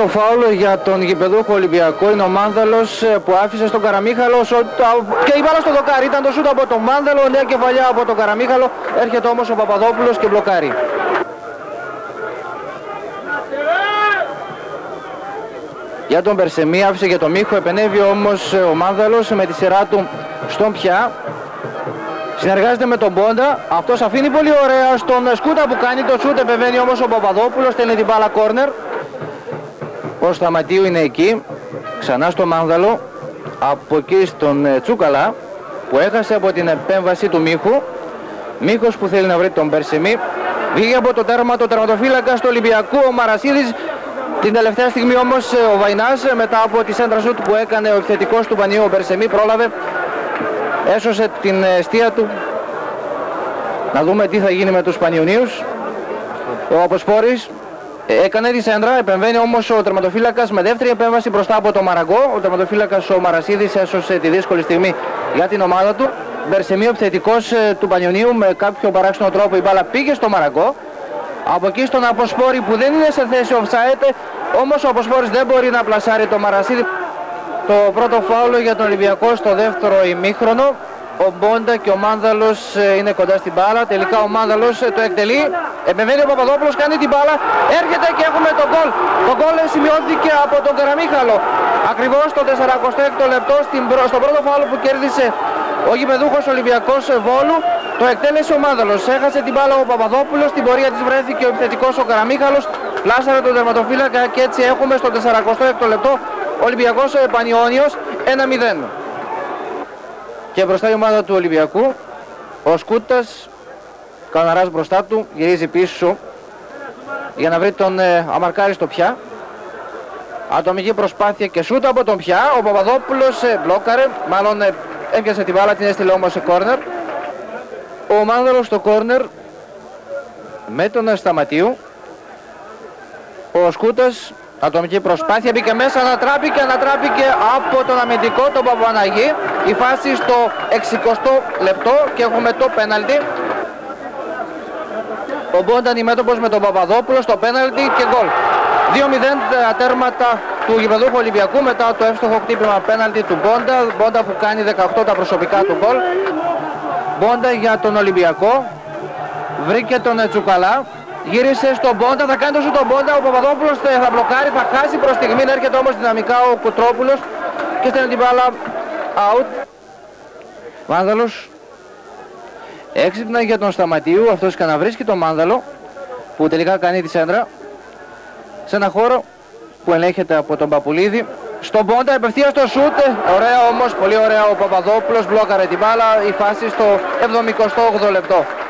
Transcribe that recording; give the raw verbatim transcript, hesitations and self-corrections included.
πρώτο φάουλ για τον γηπεδούχο Ολυμπιακό είναι ο Μάνδαλος που άφησε στον Καραμίχαλο και η μπάλα στο δοκάρι. Ήταν το σούτ από τον Μάνδαλο, νέα κεφαλιά από τον Καραμίχαλο. Έρχεται όμως ο Παπαδόπουλος και μπλοκάρει. Για τον Περσεμί άφησε για τον Μίχο, επενέβη όμως ο Μάνδαλος με τη σειρά του στον Πια. Συνεργάζεται με τον Μπόντα, αυτός αφήνει πολύ ωραία στον Σκούτα που κάνει το σούτ, επεμβαίνει όμως ο Παπαδόπουλος, στέλνει την μπάλα κόρνερ. Ο Σταματίου είναι εκεί, ξανά στο Μάνδαλο, από εκεί στον Τσούκαλα που έχασε από την επέμβαση του Μίχου. Μίχος που θέλει να βρει τον Περσεμί, βγήκε από το τέρμα το τερματοφύλακα του Ολυμπιακού ο Μαρασίδης. Την τελευταία στιγμή όμως ο Βαϊνάς, μετά από τη σέντρα σούτ που έκανε ο επιθετικός του Πανιού ο Περσεμί, πρόλαβε, έσωσε την εστία του. Να δούμε τι θα γίνει με τους Πανιουνίους. Ο Αποσπόρης έκανε τη σέντρα, επεμβαίνει όμως ο τερματοφύλακας με δεύτερη επέμβαση μπροστά από το Μαραγκό. Ο τερματοφύλακας ο Μαρασίδης έσωσε τη δύσκολη στιγμή για την ομάδα του. Μπερσεμί, ο επιθετικός του Πανιωνίου, με κάποιο παράξενο τρόπο η μπάλα πήγε στο Μαραγκό. Από εκεί στον Αποσπόρη που δεν είναι σε θέση offside, όμως ο Αποσπόρης δεν μπορεί να πλασάρει το Μαρασίδη. Το πρώτο φάουλο για τον Ολυμπιακό στο δεύτερο ημίχρονο. Ο Μπόντα και ο Μάνδαλος είναι κοντά στην μπάλα. Τελικά ο Μάνδαλος το εκτελεί. Επεμβαίνει ο Παπαδόπουλος, κάνει την μπάλα. Έρχεται και έχουμε τον γκολ. Το γκολ σημειώθηκε από τον Καραμίχαλο. Ακριβώς στο σαράντα έξι λεπτό, στο πρώτο φάουλο που κέρδισε ο γηπεδούχος Ολυμπιακός Βόλου. Το εκτέλεσε ο Μάνδαλος. Έχασε την μπάλα ο Παπαδόπουλος. Στην πορεία της βρέθηκε ο επιθετικός ο Καραμίχαλος. Πλάσαρε τον τερματοφύλακα και έτσι έχουμε στο σαράντα έξι λεπτό Ολυμπιακός Πανιώνιος ένα μηδέν. Και μπροστά η ομάδα του Ολυμπιακού, ο Σκούτας, καναράς μπροστά του, γυρίζει πίσω για να βρει τον ε, αμαρκάριστο Πια. Ατομική προσπάθεια και σούτ από τον Πια. Ο Παπαδόπουλος ε, μπλόκαρε, μάλλον ε, έπιασε την μπάλα, την έστειλε όμως σε κόρνερ. Ο Μάνδαλος στο κόρνερ με τον Σταματίου. Ο Σκούτας, ατομική προσπάθεια, μπήκε μέσα, ανατράπηκε, ανατράπηκε από τον αμυντικό, τον Παπαναγή. Η φάση στο εξηκοστό λεπτό και έχουμε το πέναλτι. Ο Μπόντα αντιμέτωπος με τον Παπαδόπουλο στο πέναλτι και γκολ. δύο μηδέν τα τέρματα του γηπεδούχου Ολυμπιακού μετά το εύστοχο χτύπημα πέναλτι του Μπόντα. Μπόντα που κάνει δεκαοκτώ τα προσωπικά του γκολ. Μπόντα για τον Ολυμπιακό. Βρήκε τον Τσουκαλά. Γύρισε στον Μπόντα, θα κάνει το σου τον Μπόντα, ο Παπαδόπουλος θα μπλοκάρει, θα χάσει προς στιγμή, έρχεται όμως δυναμικά ο Κουτρόπουλος και στέλνει την μπάλα out. Μάνδαλος έξυπνα για τον Σταματίου, αυτός καναβρίσκει τον Μάνδαλο που τελικά κάνει τη σέντρα σε ένα χώρο που ελέγχεται από τον Παπουλίδη. Στον Μπόντα επευθεία στο σούτ, ωραία όμως, πολύ ωραία ο Παπαδόπουλος, μπλόκαρε την μπάλα, η φάση στο εβδομηκοστό όγδοο λεπτό.